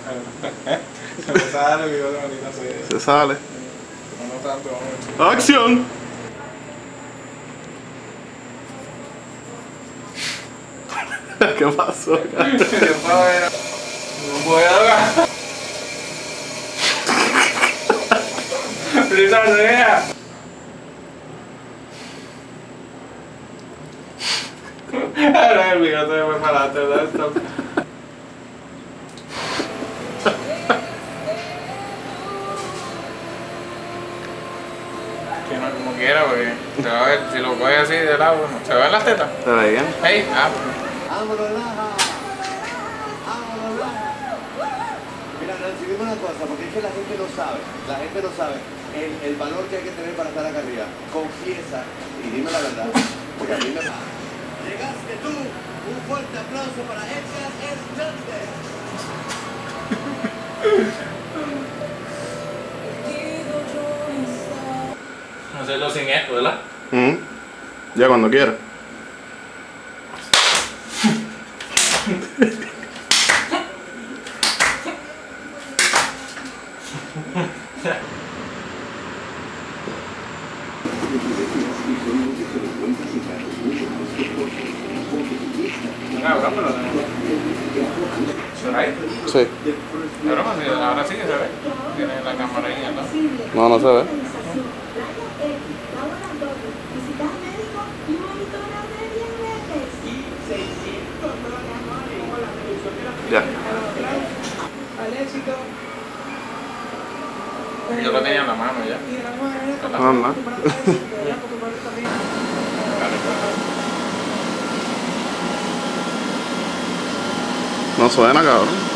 Se me sale, mi bigote maldita sea. Se sale. No tanto, vamos. ¡Acción! ¿Qué pasó? No puedo. ¡Prisa sea! Ahora el bigote me fue para adelante, ¿verdad? Que no, como quiera, porque se va a ver, si lo coge así de lado, ¿se ven las tetas? ¿Se ve bien? Hey, ¡Vámonos, Laja! ¡Vámonos, Laja! Mira, Nancy, dime una cosa, porque es que la gente no sabe el valor que hay que tener para estar acá arriba. Confiesa y dime la verdad, porque a mí me... Llegaste tú, un fuerte aplauso para Edgar Hernández. Hacerlo sin esto, ¿verdad? Ya cuando quiera. Cabrón, pero ¿se ve ahí? Sí. Cabrón, ahora sí que se ve. Tiene la cámara ahí, ¿no? No, no se ve. Ya. Yo lo tenía en la mano ya. No, no. No suena, cabrón.